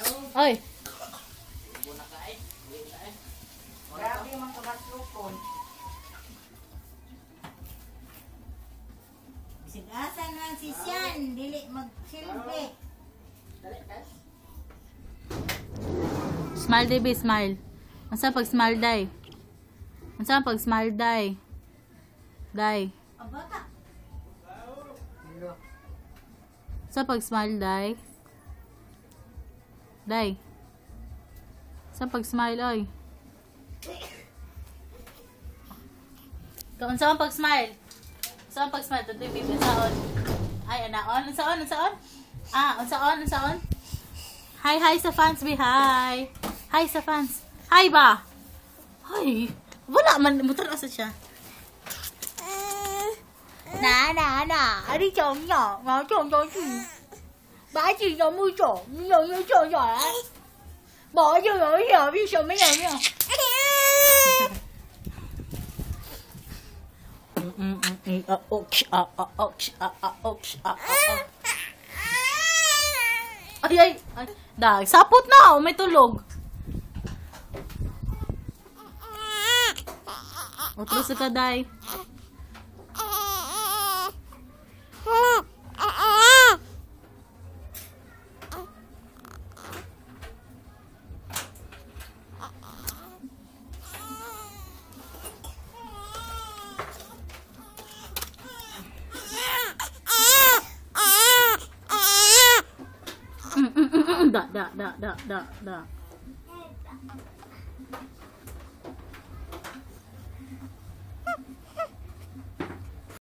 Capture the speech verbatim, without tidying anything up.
Oy. Grabe yung mga kabaslupon. Sigasan na si Sian, dili magsilbi. Smile, baby, smile. Masa pag smile, day? Masa pag smile, day? Day. Abata. Sa pag smile, day? Day. Sa pag smile, oy. Kung saan pag smile? Saan pag smile? Ito yung baby, saan? Ay, anaon? Saan? Saan? Ah, saan? Saan? Hi, hi sa fans, be hi. Hi sa fans. Hi ba? Hi. Wala man, mutar asa siya. Na, na, na. Ari chồng nhỏ, ngó chồng cho chị. Bá chị cho mũi chồng, nhiều như chồng nhỏ á. Bỏ cho nó hiểu, biết sao mấy ngày nhá. Ay, ay, ay. Dahil, sapot na, oh, may tulog. Otro sa kaday. Da, da, da, da, da, da.